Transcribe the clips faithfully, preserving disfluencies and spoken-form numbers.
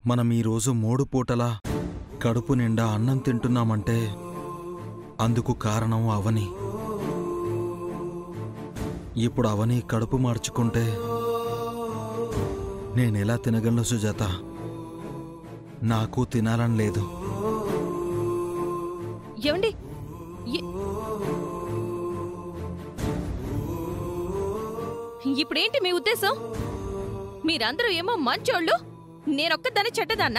మనం ఈరోజు మూడు పూటలా కడుపు నిండా అన్నం తింటున్నామంటే అందుకు కారణం అవని. ఇప్పుడు అవని కడుపు మార్చుకుంటే నేనెలా తినగలను సుజాత? నాకు తినాలని లేదు. ఏమండి, ఇప్పుడేంటి మీ ఉద్దేశం? మీరందరూ ఏమో మంచోళ్ళు, నేనొక్కదాన్ని చెడ్డదాన్నా?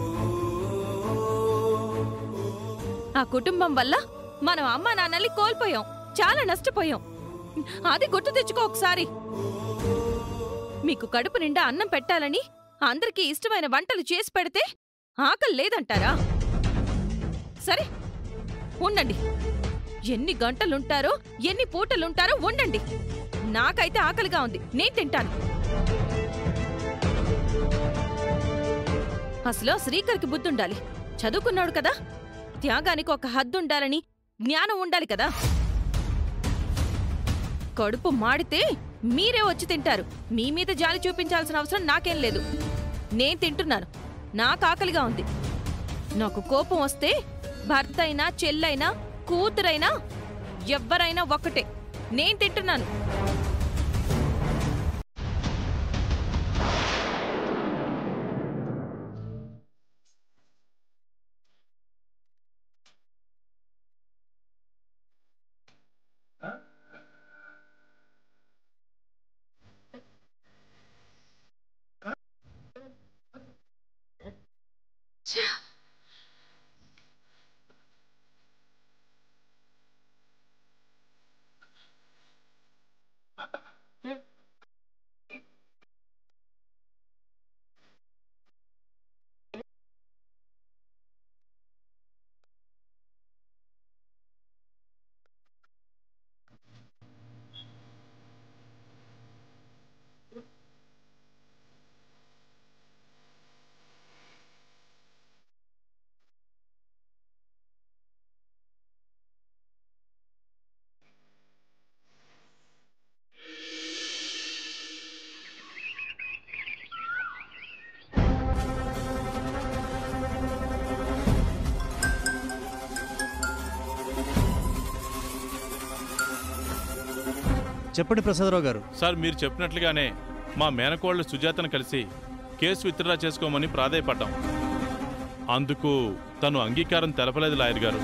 ఆ కుటుంబం వల్ల మనం అమ్మా నాన్నల్ని కోల్పోయాం, చాలా నష్టపోయాం. అది గుర్తు తెచ్చుకో ఒకసారి. మీకు కడుపు నిండా అన్నం పెట్టాలని అందరికీ ఇష్టమైన వంటలు చేసి పెడితే ఆకలి లేదంటారా? సరే ఉండండి, ఎన్ని గంటలుంటారో ఎన్ని పూటలుంటారో ఉండండి. నాకైతే ఆకలిగా ఉంది, నేను తింటాను. అసలు శ్రీకర్కి బుద్ధుండాలి, చదువుకున్నాడు కదా. త్యాగానికి ఒక హద్దుండాలని జ్ఞానం ఉండాలి కదా. కడుపు మాడితే మీరే వచ్చి తింటారు. మీ మీద జాలి చూపించాల్సిన అవసరం నాకేం లేదు. నేను తింటున్నాను, నాకు ఆకలిగా ఉంది. నాకు కోపం వస్తే భర్త అయినా చెల్లైనా కూతురైనా ఎవ్వరైనా ఒక్కటే. నేను తింటున్నాను. చెప్పండి ప్రసాదరావు గారు. సార్, మీరు చెప్పినట్లుగానే మా మేనకోళ్లు సుజాతను కలిసి కేసు విత్డ్రా చేసుకోమని ప్రాధేయపడ్డాం. అందుకు తను అంగీకారం తెలపలేదు లాయర్ గారు.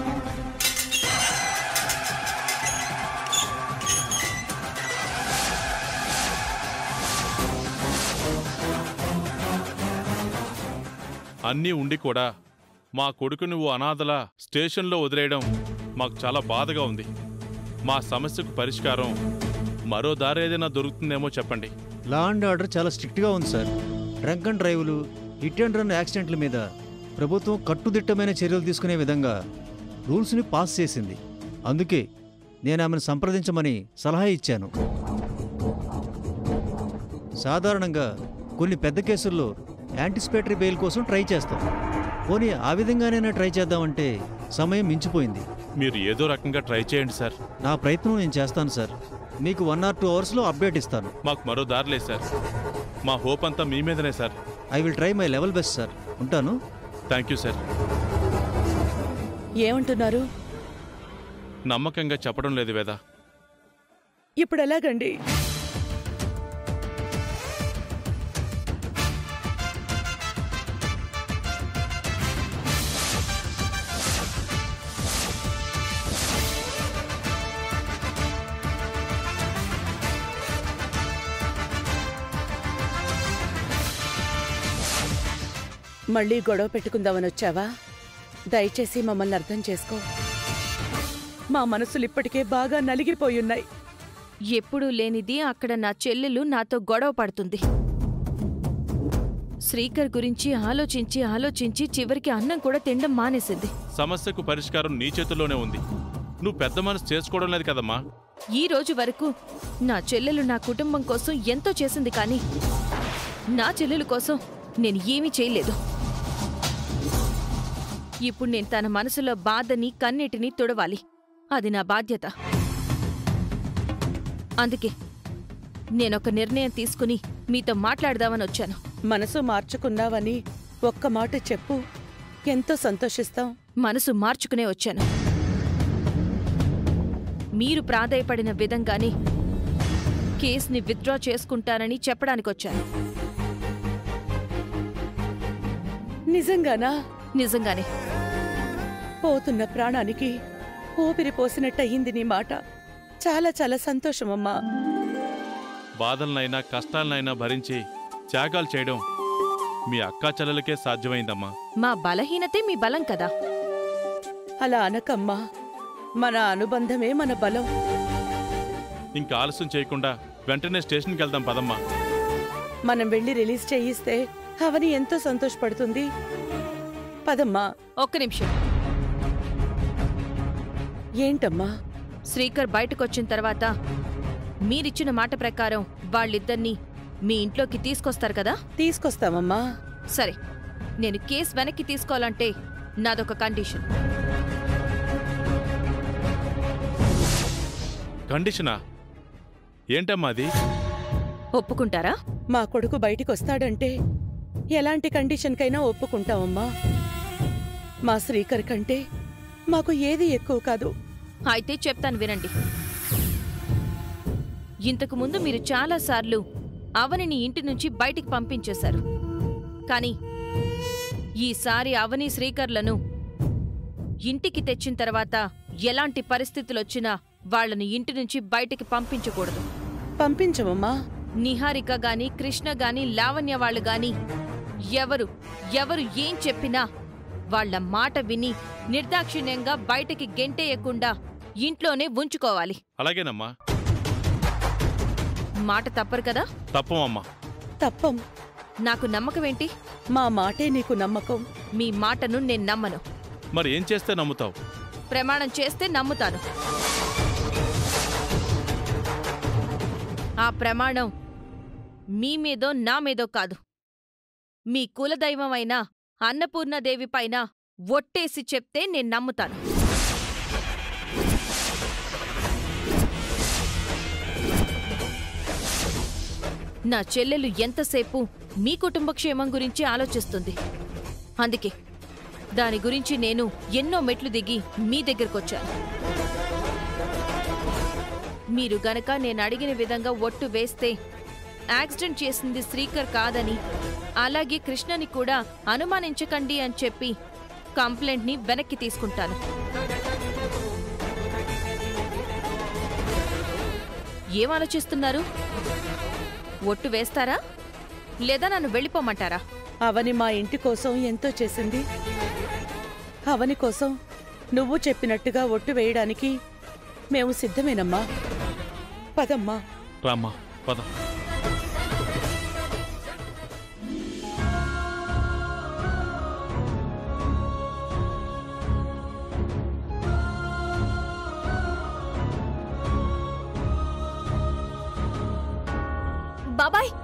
అన్నీ ఉండి కూడా మా కొడుకుని ఓ అనాథలా స్టేషన్లో వదిలేయడం మాకు చాలా బాధగా ఉంది. మా సమస్యకు పరిష్కారం మరో దారి ఏదైనా దొరుకుతుందేమో చెప్పండి. లా అండ్ ఆర్డర్ చాలా స్ట్రిక్ట్గా ఉంది సార్. డ్రంక్ అండ్ డ్రైవ్లు, హిట్ అండ్ రన్ యాక్సిడెంట్ల మీద ప్రభుత్వం కట్టుదిట్టమైన చర్యలు తీసుకునే విధంగా రూల్స్ని పాస్ చేసింది. అందుకే నేను ఆమెను సంప్రదించమని సలహా ఇచ్చాను. సాధారణంగా కొన్ని పెద్ద కేసుల్లో యాంటిసిపేటరీ బెయిల్ కోసం ట్రై చేస్తాం. పోనీ ఆ విధంగానైనా ట్రై చేద్దామంటే సమయం మించిపోయింది. మీరు ఏదో రకంగా ట్రై చేయండి సార్. నా ప్రయత్నం నేను చేస్తాను సార్. మీకు వన్ ఆర్ టూ అవర్స్లో అప్డేట్ ఇస్తాను. మాకు మరో దారి లేదు సార్. మా హోప్ అంతా మీ మీదనే sir. I will try my level best sir. ఉంటాను. Thank you sir. ఏమంటున్నారు? నమ్మకంగా చెప్పడం లేదు వేద. ఇప్పుడు ఎలాగండి? మళ్ళీ గొడవ పెట్టుకుందామని వచ్చావా? దయచేసి మమ్మల్ని అర్థం చేసుకో. మా మనసులు ఇప్పటికే బాగా నలిగిపోయున్నాయి. ఎప్పుడూ లేనిది అక్కడ నా చెల్లెలు నాతో గొడవ పడుతుంది. శ్రీకర్ గురించి ఆలోచించి ఆలోచించి చివరికి అన్నం కూడా తినడం మానేసింది. సమస్యకు పరిష్కారం నీ చేతుల్లోనే ఉంది. నువ్వు పెద్ద మనసు చేసుకోవడం లేదు కదమ్మా. ఈ రోజు వరకు నా చెల్లెలు నా కుటుంబం కోసం ఎంతో చేసింది, కానీ నా చెల్లెలు కోసం నేను ఏమీ చేయలేదు. ఇప్పుడు నేను తన మనసులో బాధని కన్నీటిని తుడవాలి. అది నా బాధ్యత. అందుకే నేనొక నిర్ణయం తీసుకుని మీతో మాట్లాడదామని వచ్చాను. మనసు మార్చుకున్నావని ఒక్క మాట చెప్పు, ఎంతో సంతోషిస్తాం. మనసు మార్చుకునే వచ్చాను. మీరు ప్రాధేయపడిన విధంగానే కేసుని విత్డ్రా చేసుకుంటానని చెప్పడానికొచ్చాను. నిజంగానా? నిజంగానే. పోతున్న ప్రాణానికి ఊపిరి పోసినట్టయింది నీ మాట. చాలా చాలా సంతోషమమ్మా. బాధలనైనా కష్టాలనైనా భరించి త్యాగాలు చేయడం మీ అక్కా చెల్లెలకే సాధ్యమైందమ్మా. మా బలహీనతే మీ బలం కదా. అలా అనకమ్మా, మన అనుబంధమే మన బలం. ఇంకా ఆలస్యం చేయకుండా వెంటనే స్టేషన్కి వెళ్దాం పదమ్మా. మనం వెళ్ళి రిలీజ్ చేయిస్తే అవని ఎంతో సంతోషపడుతుంది. పదమ్మా. ఒక్క నిమిషం. ఏంటమ్మా? శ్రీకర్ బయటకొచ్చిన తర్వాత మీరిచ్చిన మాట ప్రకారం వాళ్ళిద్దరినీ మీ ఇంట్లోకి తీసుకొస్తారు కదా? తీసుకొస్తామమ్మా. సరే, నేను కేసు వెనక్కి తీసుకోవాలంటే నాదొక కండిషన్. కండిషనా? ఏంటమ్మా అది? ఒప్పుకుంటారా? మా కొడుకు బయటికొస్తాడంటే ఎలాంటి కండిషన్కైనా ఒప్పుకుంటామమ్మా. మా శ్రీకర్ కంటే మాకు ఏది ఎక్కువ కాదు. అయితే చెప్తాను వినండి. ఇంతకు ముందు మీరు చాలాసార్లు అవనిని ఇంటి నుంచి బయటికి పంపించేశారు. కానీ ఈసారి అవని శ్రీకర్లను ఇంటికి తెచ్చిన తర్వాత ఎలాంటి పరిస్థితులొచ్చినా వాళ్లను ఇంటి నుంచి బయటికి పంపించకూడదు. పంపించమమ్మా. నిహారిక గాని, కృష్ణ గాని, లావణ్య వాళ్ళు గాని ఎవరు ఎవరు ఏం చెప్పినా వాళ్ల మాట విని నిర్దాక్షిణ్యంగా బయటికి గెంటేయకుండా ఇంట్లోనే ఉంచుకోవాలి. అలాగేనమ్మా. మాట తప్పరు కదా? తప్పమమ్మా. తప్పం. నాకు నమ్మకమేంటి? మా మాటే నీకు నమ్మకం. మీ మాటను నేను నమ్మను. మరి ఏం చేస్తే నమ్ముతావు? ప్రమాణం చేస్తే నమ్ముతాను. ఆ ప్రమాణం మీ మీదో నా మీదో కాదు, మీ కులదైవమైన అన్నపూర్ణదేవి పైన ఒట్టేసి చెప్తే నేను నమ్ముతాను. నా చెల్లెలు ఎంతసేపు మీ కుటుంబ క్షేమం గురించి ఆలోచిస్తుంది. అందుకే దాని గురించి నేను ఎన్నో మెట్లు దిగి మీ దగ్గరకొచ్చాను. మీరు గనక నేను అడిగిన విధంగా ఒట్టు వేస్తే యాక్సిడెంట్ చేసింది శ్రీకర్ కాదని, అలాగే కృష్ణని కూడా అనుమానించకండి అని చెప్పి కంప్లైంట్ని వెనక్కి తీసుకుంటాను. ఏం ఆలోచిస్తున్నారు? ఒట్టు వేస్తారా లేదా నన్ను వెళ్ళిపోమంటారా? అవని మా ఇంటి కోసం ఎంతో చేసింది. అవని కోసం నువ్వు చెప్పినట్టుగా ఒట్టు వేయడానికి మేము సిద్ధమేనమ్మా. పదమ్మా. రామ్మా, పద. బాబాయ్,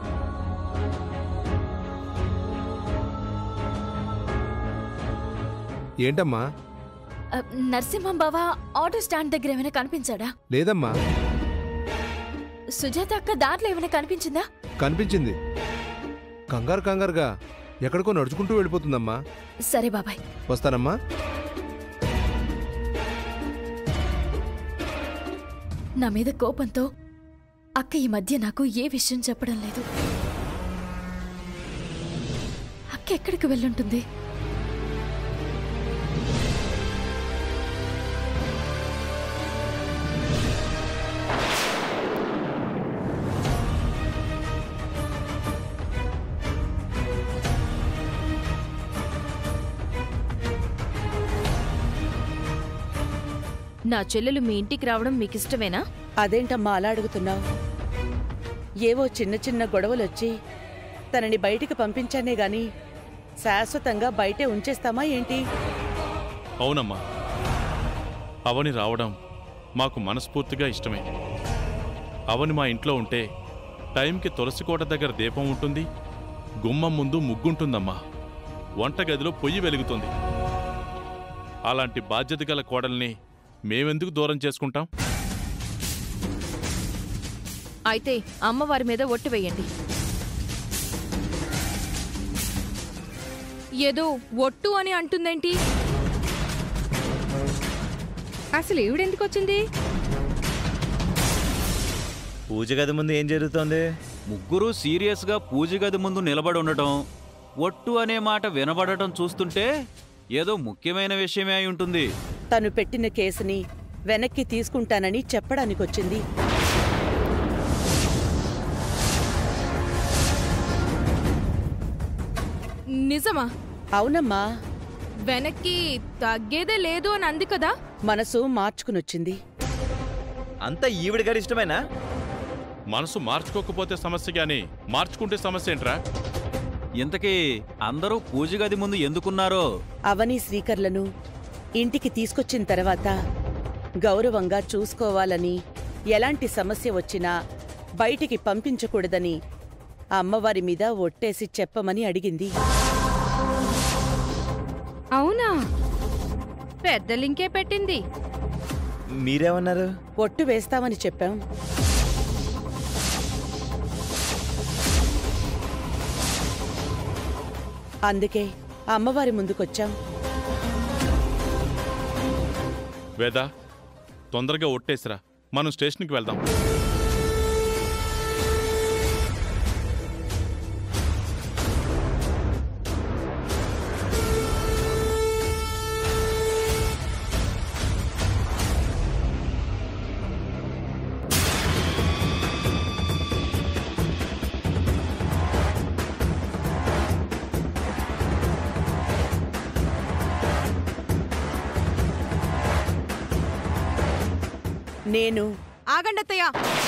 ఏంటమ్మా? నరసింహం బావా ఆటో స్టాండ్ దగ్గర ఏమైనా కనిపించాడా? లేదమ్మా. సుజాత అక్క దాంట్లో ఏమైనా కనిపించిందా? కనిపించింది. కంగారు కంగారుగా ఎక్కడికో నడుచుకుంటూ వెళ్ళిపోతుందమ్మా. సరే బాబాయ్, వస్తానమ్మా. నా మీద కోపంతో అక్క ఈ మధ్య నాకు ఏ విషయం చెప్పడం లేదు. అక్క ఎక్కడికి వెళ్ళుంటుంది? నా చెల్లెలు మీ ఇంటికి రావడం మీకిష్టమేనా? అదేంటమ్మా అలా అడుగుతున్నావు? ఏవో చిన్న చిన్న గొడవలొచ్చి తనని బయటికి పంపించానే గాని శాశ్వతంగా బయటే ఉంచేస్తామా ఏంటి? అవునమ్మా, అవని రావడం మాకు మనస్ఫూర్తిగా ఇష్టమే. అవని మా ఇంట్లో ఉంటే టైంకి తులసికోట దగ్గర దీపం ఉంటుంది, గుమ్మం ముందు ముగ్గుంటుందమ్మా, వంటగదిలో పొయ్యి వెలుగుతుంది. అలాంటి బాధ్యత గల కోడల్ని మేమెందుకు దూరం చేసుకుంటాం? అయితే అమ్మవారి మీద ఒట్టు వేయండి. ఏదో ఒట్టు అని అంటుందేంటి? అసలు ఈవిడెందుకు వచ్చింది? పూజ గది ముందు ఏం జరుగుతోంది? ముగ్గురు సీరియస్గా పూజ గది ముందు నిలబడి ఉండటం, ఒట్టు అనే మాట వినబడటం చూస్తుంటే ఏదో ముఖ్యమైన విషయమే అయి ఉంటుంది. తను పెట్టిన కేసుని వెనక్కి తీసుకుంటానని చెప్పడానికొచ్చింది. నిజమా? అవునమ్మా, వెనక్కి తగ్గేదే లేదు అని అంది కదా. మనసు మార్చుకునొచ్చింది. అంతా ఈవిడ గారి ఇష్టమేనా? మనసు మార్చుకోకపోతే సమస్య గాని మార్చుకుంటే సమస్య ఏంట్రా? ఇంతకీ అందరూ పూజ గది ముందు ఎందుకున్నారో? అవని శ్రీకర్లను ఇంటికి తీసుకొచ్చిన తర్వాత గౌరవంగా చూసుకోవాలని, ఎలాంటి సమస్య వచ్చినా బయటికి పంపించకూడదని అమ్మవారి మీద ఒట్టేసి చెప్పమని అడిగింది. అవునా? పెద్ద లింకే పెట్టింది. మీరేమన్నారు? ఒట్టు వేస్తామని చెప్పాం. అందుకే అమ్మవారి ముందుకొచ్చాం. వేద, తొందరగా ఒట్టేసిరా, మనం స్టేషన్కి వెళ్దాం. నేను ఆగండత్తయ్య.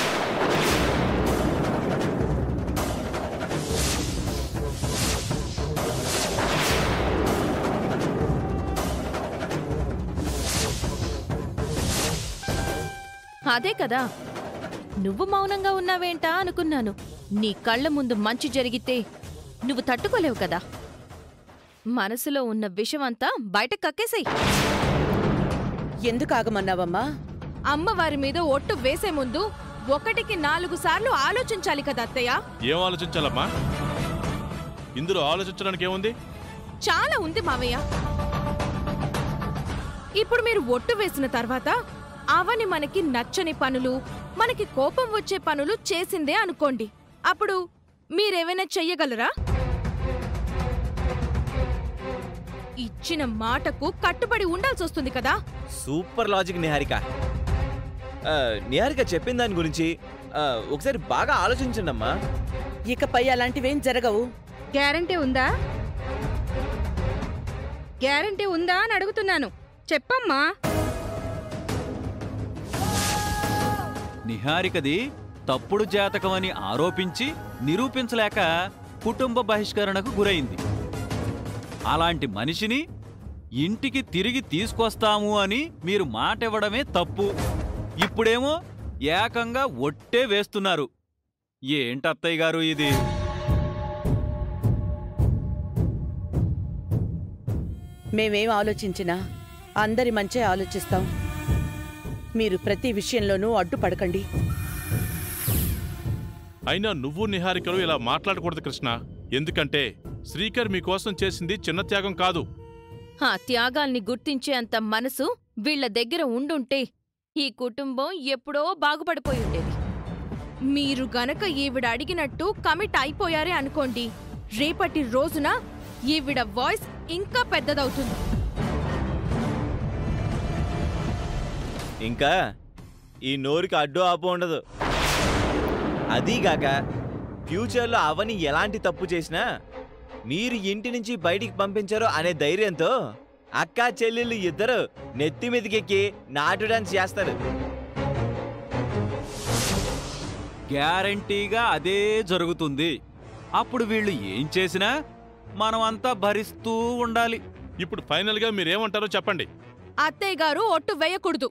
అదే కదా, నువ్వు మౌనంగా ఉన్నావేంటా అనుకున్నాను. నీ కళ్ళ ముందు మంచి జరిగితే నువ్వు తట్టుకోలేవు కదా. మనసులో ఉన్న విషమంతా బయట కక్కేసేయ్. ఎందుకు ఆగమన్నావమ్మా? అమ్మవారి మీద ఒట్టు వేసే ముందు ఒకటికి నాలుగు సార్లు ఆలోచించాలి కదా అత్తయ్య. ఏం ఆలోచించాలమ్మా? ఇందులో ఆలోచించడానికి ఏముంది? చాలా ఉంది మావయ్య. ఇప్పుడు మీరు ఒట్టు వేసిన తర్వాత అవని మనకి నచ్చని పనులు, మనకి కోపం వచ్చే పనులు చేసిందే అనుకోండి. అప్పుడు మీరేమైనా చెయ్యగలరా? ఇచ్చిన మాటకు కట్టుబడి ఉండాల్సొస్తుంది కదా. Super logic Niharika. ఆ, నిహారిక చెప్పిన దాని గురించి ఆ, ఒకసారి బాగా ఆలోచించండి అమ్మా. ఇకపై అలాంటివేం జరగవు. గ్యారంటీ ఉందా? గ్యారంటీ ఉందా అని అడుగుతున్నాను. చెప్పమ్మా. నిహారికది తప్పుడు జాతకమని ఆరోపించి నిరూపించలేక కుటుంబ బహిష్కరణకు గురైంది. అలాంటి మనిషిని ఇంటికి తిరిగి తీసుకొస్తాము అని మీరు మాట ఇవ్వడమే తప్పు. ఇప్పుడేమో ఏకంగా ఒట్టే వేస్తున్నారు. ఏంటత్తయ్య గారు ఇది? మేమేం ఆలోచించినా అందరి మంచే ఆలోచిస్తాం. మీరు ప్రతి విషయంలోనూ అడ్డుపడకండి. అయినా నువ్వు నిహారికలు ఇలా మాట్లాడకూడదు కృష్ణ. ఎందుకంటే శ్రీకర్ మీకోసం చేసింది చిన్న త్యాగం కాదు. ఆ త్యాగాల్ని గుర్తించే అంత మనసు వీళ్ల దగ్గర ఉండుంటే ఈ కుటుంబం ఎప్పుడో బాగుపడిపోయి ఉండేది. మీరు గనక ఈవిడ అడిగినట్టు కమిట్ అయిపోయారే అనుకోండి, రేపటి రోజున ఈవిడ వాయిస్ ఇంకా పెద్దదవుతుంది. ఇంకా ఈ నోరుకి అడ్డు ఆపు ఉండదు. అదీగాక ఫ్యూచర్లో అవని ఎలాంటి తప్పు చేసినా మీరు ఇంటి నుంచి బయటికి పంపించారో అనే ధైర్యంతో అక్కా చెల్లెళ్ళు ఇద్దరు నెత్తి మీదకెక్కి నాటు డాన్స్ చేస్తారు. గ్యారంటీగా అదే జరుగుతుంది. అప్పుడు వీళ్ళు ఏం చేసినా మనమంతా భరిస్తూ ఉండాలి. ఇప్పుడు ఫైనల్గా మీరేమంటారో చెప్పండి. అత్తయ్య గారు ఒట్టు వేయకూడదు.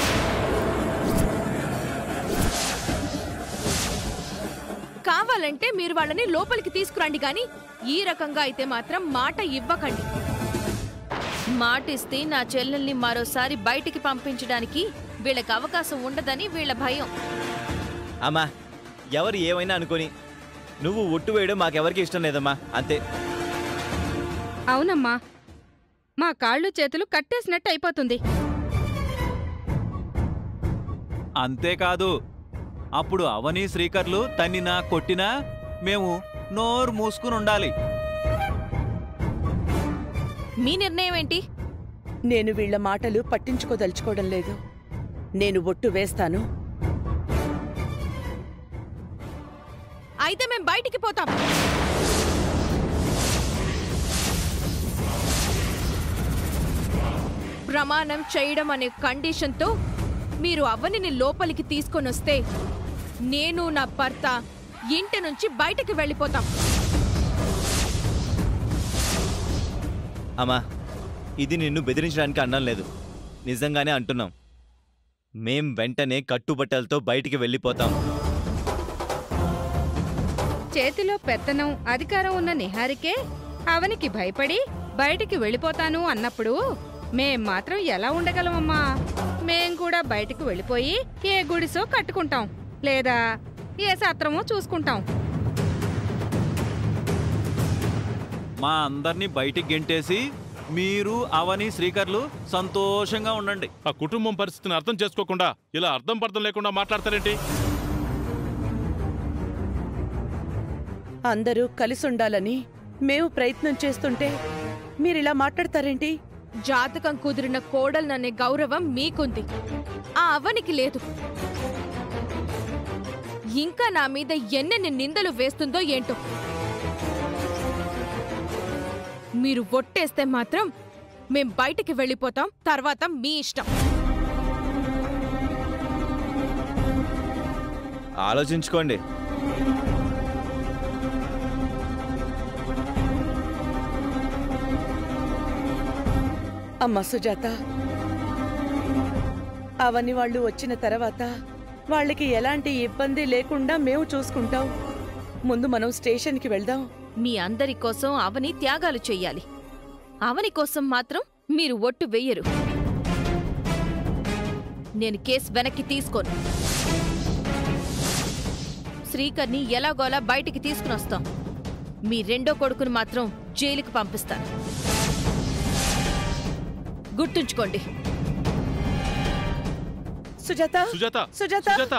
కావాలంటే మీరు వాళ్ళని లోపలికి తీసుకురండి, గాని ఈ రకంగా అయితే మాత్రం మాట ఇవ్వకండి. మాటిస్తే నా చెల్లెల్ని మరోసారి బయటికి పంపించడానికి వీళ్ళకి అవకాశం ఉండదని వీళ్ళ భయం. అమ్మా, ఎవరు ఏమైనా అనుకొని నువ్వు ఒట్టు వేయడం మాకెవరికి ఇష్టం లేదమ్మా. అంతే. అవునమ్మా, మా కాళ్ళు చేతులు కట్టేసినట్టు అయిపోతుంది. అంతేకాదు, అప్పుడు అవని శ్రీకర్లు తన్నినా కొట్టినా మేము నోరు మూసుకుని ఉండాలి. మీ నిర్ణయం ఏంటి? నేను వీళ్ల మాటలు పట్టించుకోదలుచుకోవడం లేదు. నేను ఒట్టు వేస్తాను. అయితే మేం బయటికి పోతాం. ప్రమాణం చేయడం అనే కండిషన్తో మీరు అవనిని లోపలికి తీసుకొనొస్తే నేను నా భర్త ఇంటి నుంచి బయటికి వెళ్ళిపోతాం. అమ్మా, ఇది నిన్ను బెదిరించడానికి అన్నం లేదు, నిజంగానే అంటున్నాం. మేం వెంటనే కట్టుబట్టలతో బయటికి వెళ్ళిపోతాం. చేతిలో పెత్తనం అధికారం ఉన్న నిహారికే అవనికి భయపడి బయటికి వెళ్ళిపోతాను అన్నప్పుడు మేం మాత్రం ఎలా ఉండగలమమ్మా? మేం కూడా బయటికి వెళ్ళిపోయి ఏ గుడిసో కట్టుకుంటాం, లేదా ఏ సత్రమో చూసుకుంటాం. మా అందర్నీ బయటికి గెంటేసి మీరు అవని శ్రీకర్లు సంతోషంగా ఉండండి. ఆ కుటుంబం పరిస్థితిని అర్థం చేసుకోకుండా ఇలా అర్థం పర్థం లేకుండా మాట్లాడతారేంటి? అందరూ కలిసుండాలని మేము ప్రయత్నం చేస్తుంటే మీరిలా మాట్లాడతారేంటి? జాతకం కుదిరిన కోడలననే గౌరవం మీకుంది, ఆ అవనికి లేదు. ఇంకా నా మీద ఎన్నెన్ని నిందలు వేస్తుందో ఏంటో. మీరు ఒట్టేస్తే మాత్రం మేం బయటికి వెళ్ళిపోతాం, తర్వాత మీ ఇష్టం. ఆలోచించుకోండి. అమ్మా సుజాత, అవని వాళ్ళు వచ్చిన తర్వాత వాళ్ళకి ఎలాంటి ఇబ్బంది లేకుండా మేము చూసుకుంటాం. ముందు మనం స్టేషన్కి వెళ్దాం. మీ అందరి కోసం అవని త్యాగాలు చెయ్యాలి. అవని కోసం మాత్రం మీరు ఒట్టు వెయ్యరు. నేను కేసు వెనక్కి తీసుకోను. శ్రీకర్ని ఎలాగోలా బయటికి తీసుకునొస్తాం. మీ రెండో కొడుకుని మాత్రం జైలుకి పంపిస్తాను. గుర్తుంచుకోండి. సుజాత, సుజాత, సుజాత, సుజాత,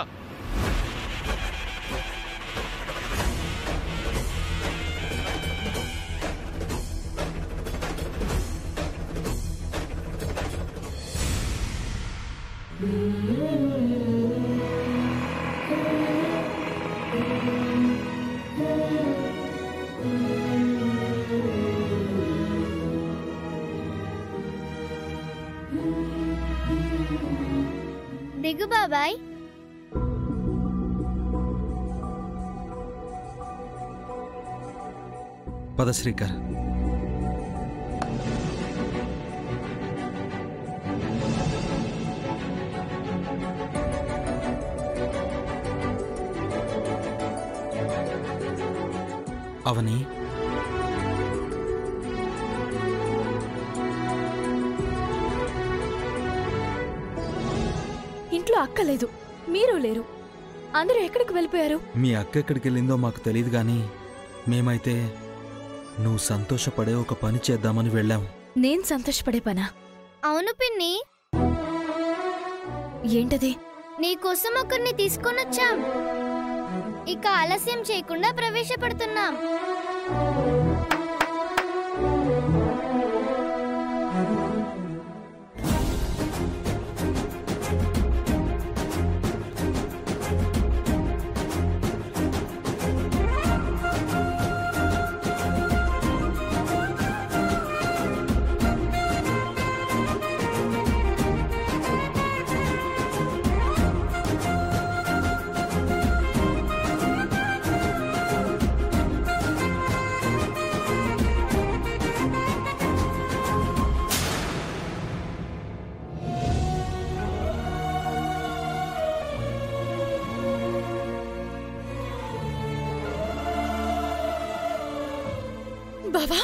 దిగు బాబాయ్. పద శ్రీకర్. అవని, ఇంట్లో అక్క లేదు, మీరు లేరు. అందరూ ఎక్కడికి వెళ్ళిపోయారు? మీ అక్క ఎక్కడికి వెళ్ళిందో మాకు తెలియదు గాని మేమైతే నువ్వు సంతోషపడే ఒక పని చేద్దామని వెళ్ళాం. నేను సంతోషపడే పనా? అవును పిన్ని. ఏంటది? నీకోసం ఒకరిని తీసుకొనొచ్చాం. ఇక ఆలస్యం చేయకుండా ప్రవేశపెడుతున్నాం. బావా,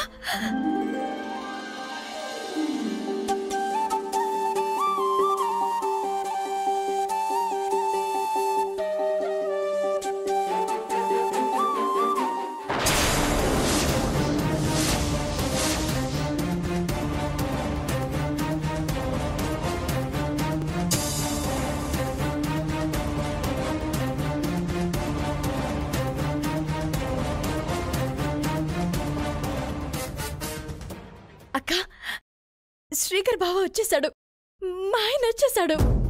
శ్రీకర్ బావ వచ్చేసాడు. మా ఆయన వచ్చేసాడు.